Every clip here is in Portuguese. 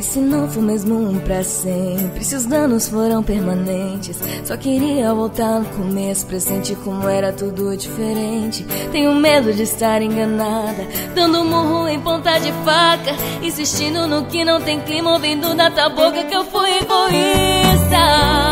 se não for mesmo um pra sempre, se os danos foram permanentes, só queria voltar no começo pra sentir como era tudo diferente. Tenho medo de estar enganada, dando murro em ponta de faca, insistindo no que não tem clima, ouvindo da tua boca que eu fui egoísta.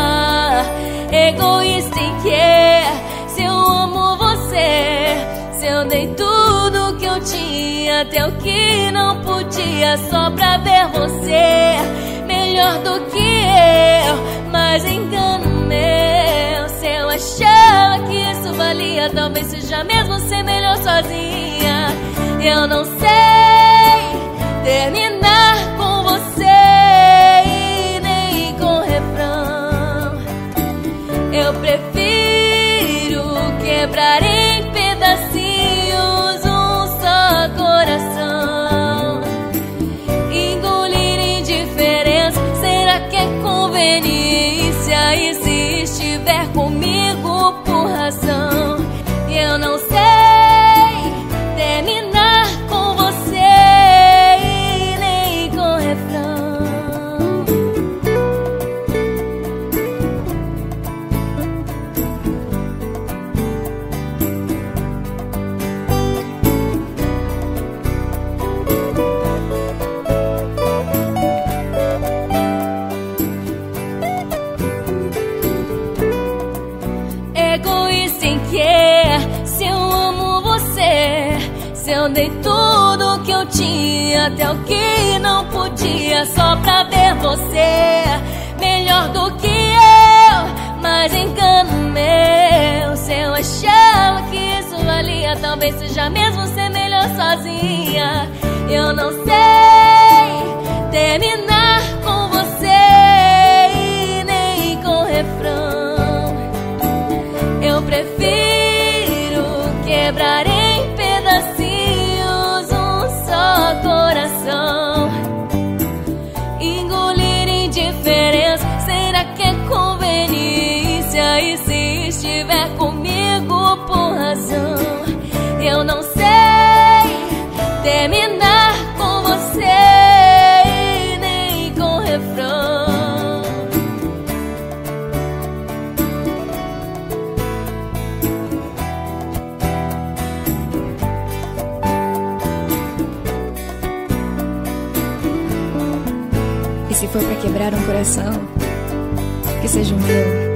Egoísta em que? Se eu amo você, se eu dei tudo que eu tinha, até o que não podia, só pra ver você melhor do que eu. Mas engano meu, se eu achava que isso valia, talvez seja mesmo ser melhor sozinha. Eu não sei terminar com você e nem com refrão. Eu prefiro quebrar em pedacinhos um só coração. Engolir indiferença, será que é conveniência? E se estiver comigo por razão, eu não sei terminar com você e nem com refrão. Egoísta em que? Se eu amo você, se eu dei tudo que eu tinha, até o que não podia, só pra ver você melhor do que eu. Mas engano meu, se eu achava que isso valia, talvez seja mesmo ser melhor sozinha. Eu não sei terminar com você e nem com refrão. Eu prefiro quebrar em pedacinhos um só coração. Engolir indiferença, será que é conveniência? E se estiver comigo por razão, eu não sei terminar com você e nem com refrão. E se for pra quebrar um coração, que seja o meu.